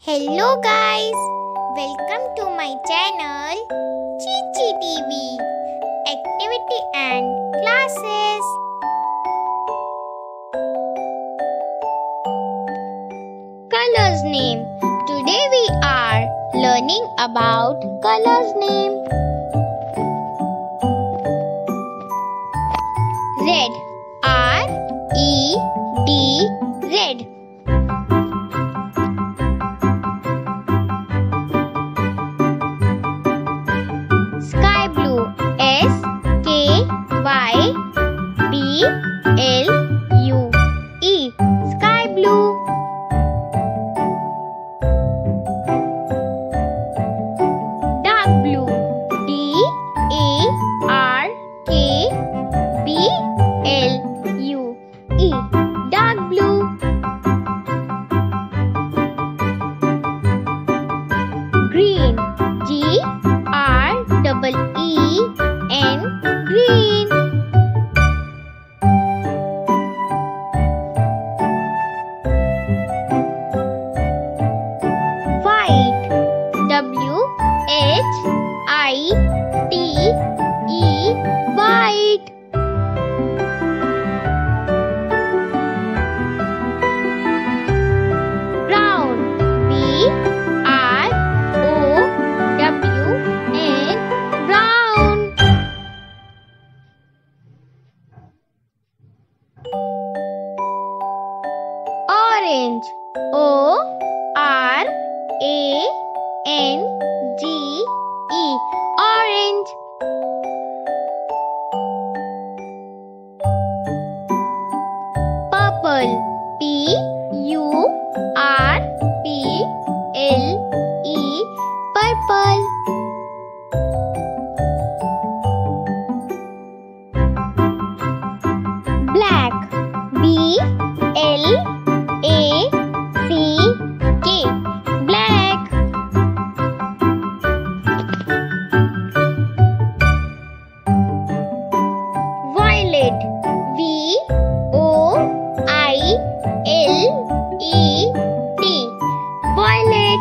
Hello guys, welcome to my channel Chichi TV Activity and Classes. Colors name. Today we are learning about colors name. Red, R-E-D, red. Sky blue, S-K-Y-B-L-U-E, sky blue. Dark blue, D-A-R-K-B-L-U-E, dark blue. Green, G-R-E-E-N, green. White, W-H-I-T-E, white. Brown, B-R-O-W-N, brown. Orange, O-R-A-N-G-E, orange. Purple, P-U-R-P-L-E, purple. Black, B-L-A-C-K, black. Violet, V-O-I-L-E-T, violet.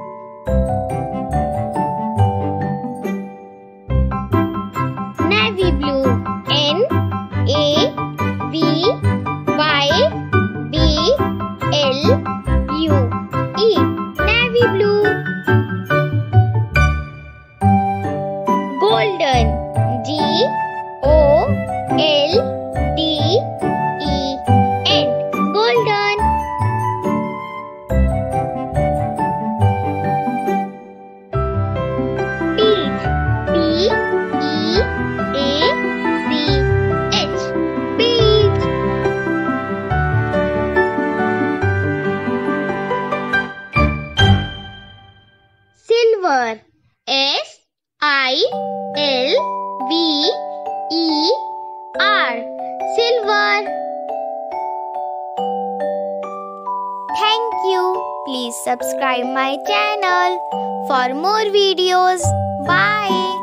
Navy blue, N-A-V-Y-B-L-U-E, navy blue. Golden, G-O-L-D-E-N, golden. Peach, P-E-A-C-H, peach. Silver, S-I-L-V-E-R, silver. Thank you. Please subscribe my channel for more videos. Bye.